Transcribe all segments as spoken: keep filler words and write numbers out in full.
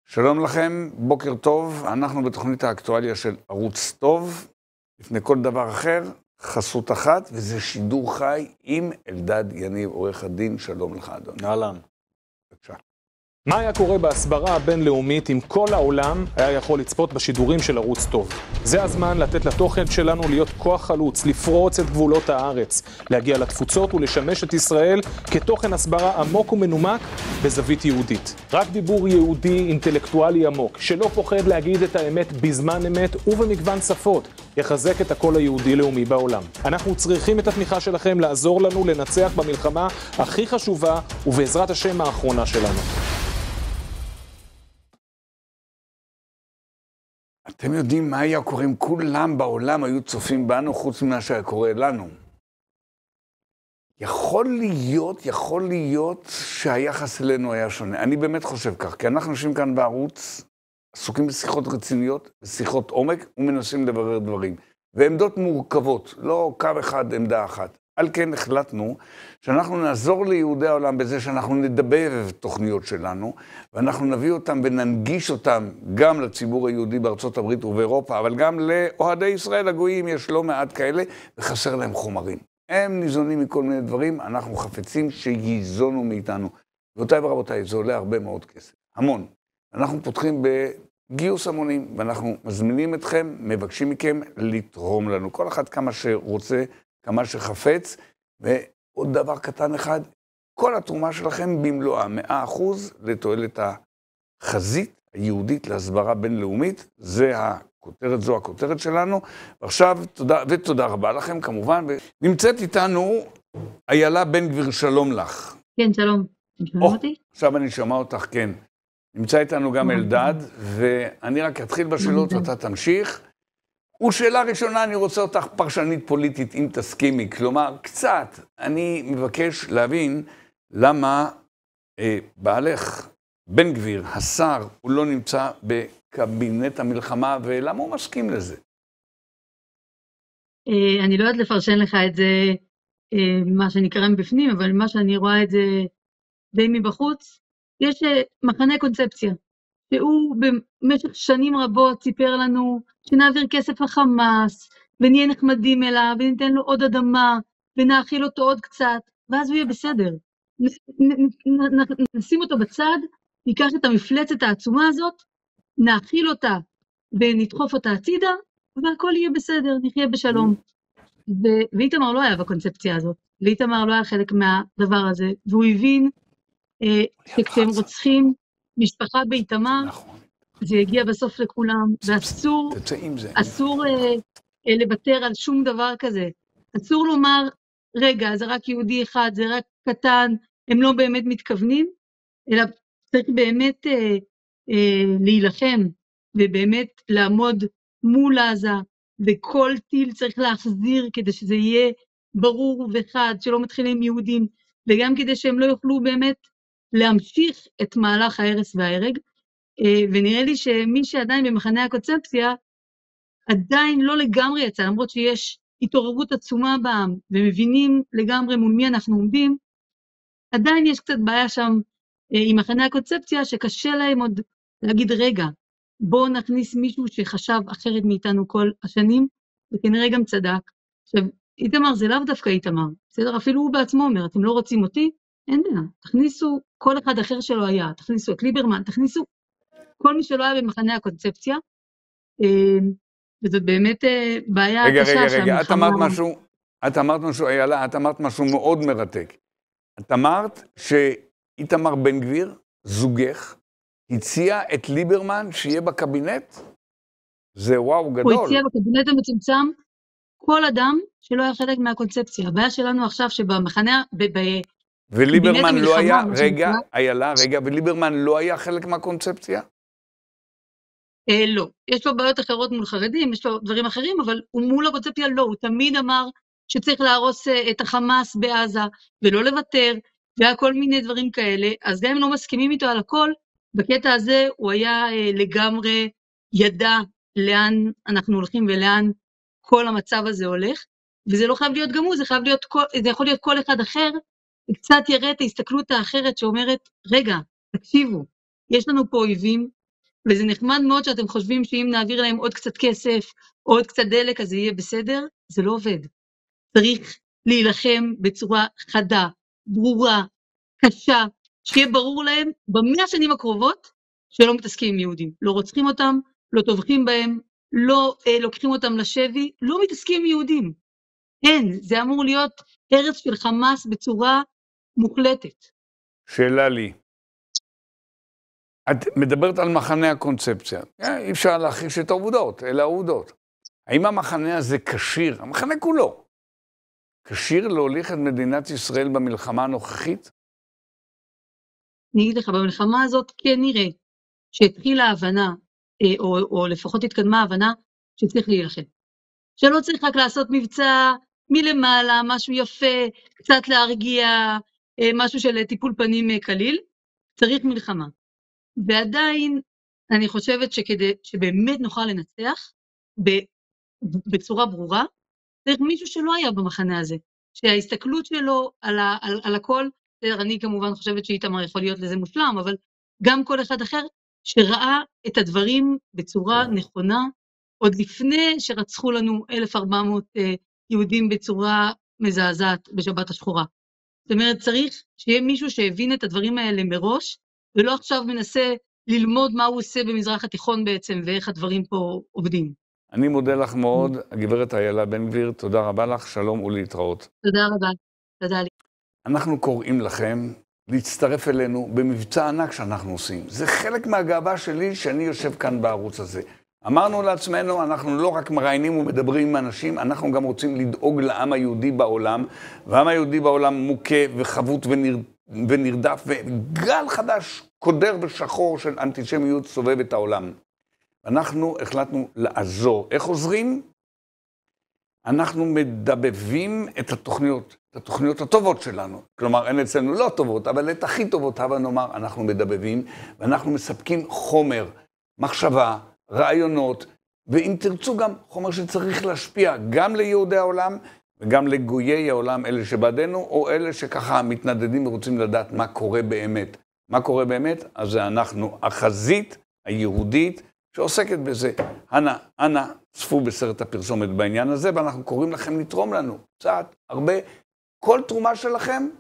שלום לכם, בוקר טוב, אנחנו בתוכנית האקטואליה של ערוץ טוב, לפני כל דבר אחר, חסות אחת, וזה שידור חי עם אלדד יניב, עורך הדין, שלום לך אדון. אהלן. בבקשה. מה היה קורה בהסברה הבינלאומית אם כל העולם היה יכול לצפות בשידורים של ערוץ טוב? זה הזמן לתת לתוכן שלנו להיות כוח חלוץ, לפרוץ את גבולות הארץ, להגיע לתפוצות ולשמש את ישראל כתוכן הסברה עמוק ומנומק בזווית יהודית. רק דיבור יהודי אינטלקטואלי עמוק, שלא פוחד להגיד את האמת בזמן אמת ובמגוון שפות, יחזק את הקול היהודי לאומי בעולם. אנחנו צריכים את התמיכה שלכם לעזור לנו לנצח במלחמה הכי חשובה ובעזרת השם האחרונה שלנו. אתם יודעים מה היה קורה אם כולם בעולם היו צופים בנו חוץ ממה שהיה קורה לנו? יכול להיות, יכול להיות שהיחס אלינו היה שונה. אני באמת חושב כך, כי אנחנו יושבים כאן בערוץ, עסוקים בשיחות רציניות, בשיחות עומק, ומנסים לברר דברים. ועמדות מורכבות, לא קו אחד, עמדה אחת. על כן החלטנו שאנחנו נעזור ליהודי העולם בזה שאנחנו נדבר תוכניות שלנו, ואנחנו נביא אותם וננגיש אותם גם לציבור היהודי בארצות הברית ובאירופה, אבל גם לאוהדי ישראל הגויים, יש לא מעט כאלה, וחסר להם חומרים. הם ניזונים מכל מיני דברים, אנחנו חפצים שיזונו מאיתנו. גבירותיי ורבותיי, זה עולה הרבה מאוד כסף, המון. אנחנו פותחים בגיוס המונים, ואנחנו מזמינים אתכם, מבקשים מכם לתרום לנו. כל אחד כמה שרוצה, כמה שחפץ, ועוד דבר קטן אחד, כל התרומה שלכם במלואה, מאה אחוז לתועלת החזית היהודית להסברה בינלאומית, זה הכותרת, זו הכותרת שלנו, ועכשיו תודה, ותודה רבה לכם כמובן, ונמצאת איתנו איילה בן גביר, שלום לך. כן, שלום. או, עכשיו אני שמע אותך, כן. נמצא איתנו גם אלדד, ואני רק אתחיל בשאלות ואתה תמשיך. ושאלה ראשונה, אני רוצה אותך פרשנית פוליטית, אם תסכימי. כלומר, קצת, אני מבקש להבין למה אה, בעלך, בן גביר, השר, הוא לא נמצא בקבינט המלחמה, ולמה הוא מסכים לזה? אה, אני לא יודעת לפרשן לך את זה, אה, מה שנקרא מבפנים, אבל מה שאני רואה את זה די מבחוץ, יש אה, מחנה קונספציה. שהוא במשך שנים רבות סיפר לנו שנעביר כסף לחמאס, ונהיה נחמדים אליו, וניתן לו עוד אדמה, ונאכיל אותו עוד קצת, ואז הוא יהיה בסדר. נשים אותו בצד, ניקח את המפלצת העצומה הזאת, נאכיל אותה, ונדחוף אותה הצידה, והכל יהיה בסדר, נחיה בשלום. ואיתמר לא היה בקונספציה הזאת, ואיתמר לא היה חלק מהדבר הזה, והוא הבין שכשהם רוצחים, משפחה באיתמר, זה יגיע בסוף לכולם, ואסור, אסור לוותר על שום דבר כזה. אסור לומר, רגע, זה רק יהודי אחד, זה רק קטן, הם לא באמת מתכוונים, אלא צריך באמת אה, אה, להילחם, ובאמת לעמוד מול עזה, וכל טיל צריך להחזיר כדי שזה יהיה ברור וחד, שלא מתחילים יהודים, וגם כדי שהם לא יוכלו באמת להמשיך את מהלך ההרס וההרג, ונראה לי שמי שעדיין במחנה הקונספציה, עדיין לא לגמרי יצא, למרות שיש התעוררות עצומה בעם, ומבינים לגמרי מול מי אנחנו עומדים, עדיין יש קצת בעיה שם עם מחנה הקונספציה, שקשה להם עוד להגיד, רגע, בואו נכניס מישהו שחשב אחרת מאיתנו כל השנים, וכנראה גם צדק. עכשיו, איתמר זה לאו דווקא איתמר, בסדר? אפילו הוא בעצמו אומר, אתם לא רוצים אותי? אין בעיה, תכניסו כל אחד אחר שלא היה, תכניסו את ליברמן, תכניסו כל מי שלא היה במחנה הקונספציה, וזאת באמת בעיה רגע, קשה. רגע, רגע, רגע, את אמרת משהו, את אמרת משהו, איילה, את אמרת משהו מאוד מרתק. את אמרת שאיתמר בן גביר, זוגך, הציע את ליברמן שיהיה בקבינט? זה וואו גדול. הוא הציע בקבינט המצומצם כל אדם שלא היה חלק מהקונספציה. הבעיה שלנו עכשיו שבמחנה, ב... וליברמן לא היה, רגע, איילה, רגע, וליברמן לא היה חלק מהקונספציה? אה, לא. יש לו בעיות אחרות מול חרדים, יש לו דברים אחרים, אבל הוא מול הקונספציה לא. הוא תמיד אמר שצריך להרוס את החמאס בעזה, ולא לוותר, והיה כל מיני דברים כאלה. אז גם אם לא מסכימים איתו על הכל, בקטע הזה הוא היה אה, לגמרי ידע לאן אנחנו הולכים ולאן כל המצב הזה הולך, וזה לא חייב להיות גם הוא, זה חייב להיות, זה יכול להיות כל אחד אחר, וקצת יראה את ההסתכלות האחרת שאומרת, רגע, תקשיבו, יש לנו פה אויבים, וזה נחמד מאוד שאתם חושבים שאם נעביר להם עוד קצת כסף, או עוד קצת דלק, אז זה יהיה בסדר. זה לא עובד. צריך להילחם בצורה חדה, ברורה, קשה, שיהיה ברור להם במאה השנים הקרובות שלא מתעסקים עם יהודים. לא רוצחים אותם, לא טובחים בהם, לא אה, לוקחים אותם לשבי, לא מתעסקים עם יהודים. אין, זה אמור להיות ארץ של חמאס בצורה מוחלטת. שאלה לי. את מדברת על מחנה הקונספציה. אי אפשר להכחיש את העובדות, אלה העובדות. האם המחנה הזה כשיר, המחנה כולו, כשיר להוליך את מדינת ישראל במלחמה הנוכחית? אני אגיד לך, במלחמה הזאת כן נראה שהתחילה ההבנה, או, או לפחות התקדמה ההבנה, שצריך להילחם. שלא צריך רק לעשות מבצע מלמעלה, משהו יפה, קצת להרגיע, משהו של טיפול פנים קליל, צריך מלחמה. ועדיין אני חושבת שכדי שבאמת נוכל לנצח, בצורה ברורה, צריך מישהו שלא היה במחנה הזה, שההסתכלות שלו על, ה, על, על הכל, אני כמובן חושבת שאיתמר יכול להיות לזה מושלם, אבל גם כל אחד אחר שראה את הדברים בצורה נכונה, עוד לפני שרצחו לנו אלף וארבע מאות אה, יהודים בצורה מזעזעת בשבת השחורה. זאת אומרת, צריך שיהיה מישהו שהבין את הדברים האלה מראש, ולא עכשיו מנסה ללמוד מה הוא עושה במזרח התיכון בעצם, ואיך הדברים פה עובדים. אני מודה לך מאוד, הגברת איילה בן גביר, תודה רבה לך, שלום ולהתראות. תודה רבה, תודה לי. אנחנו קוראים לכם להצטרף אלינו במבצע ענק שאנחנו עושים. זה חלק מהגאווה שלי שאני יושב כאן בערוץ הזה. אמרנו לעצמנו, אנחנו לא רק מראיינים ומדברים עם אנשים, אנחנו גם רוצים לדאוג לעם היהודי בעולם, והעם היהודי בעולם מוכה וחבוט ונר... ונרדף, וגל חדש, קודר ושחור של אנטישמיות סובב את העולם. אנחנו החלטנו לעזור. איך עוזרים? אנחנו מדבבים את התוכניות, את התוכניות הטובות שלנו. כלומר, אין אצלנו לא טובות, אבל את הכי טובות, אבל נאמר, אנחנו מדבבים, ואנחנו מספקים חומר, מחשבה, רעיונות, ואם תרצו גם חומר שצריך להשפיע גם ליהודי העולם, וגם לגויי העולם, אלה שבעדנו, או אלה שככה מתנדדים ורוצים לדעת מה קורה באמת. מה קורה באמת? אז זה אנחנו, החזית היהודית, שעוסקת בזה. אנא, אנא, צפו בסרט הפרסומת בעניין הזה, ואנחנו קוראים לכם לתרום לנו קצת, הרבה. כל תרומה שלכם,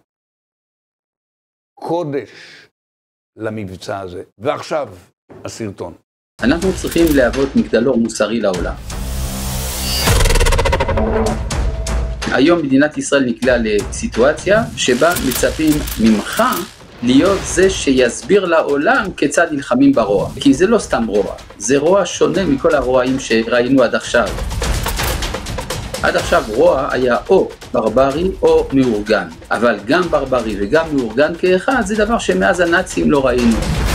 קודש למבצע הזה. ועכשיו, הסרטון. אנחנו צריכים להוות מגדלור מוסרי לעולם. היום מדינת ישראל נקלעה לסיטואציה שבה מצפים ממך להיות זה שיסביר לעולם כיצד נלחמים ברוע. כי זה לא סתם רוע, זה רוע שונה מכל הרועים שראינו עד עכשיו. עד עכשיו רוע היה או ברברי או מאורגן, אבל גם ברברי וגם מאורגן כאחד זה דבר שמאז הנאצים לא ראינו.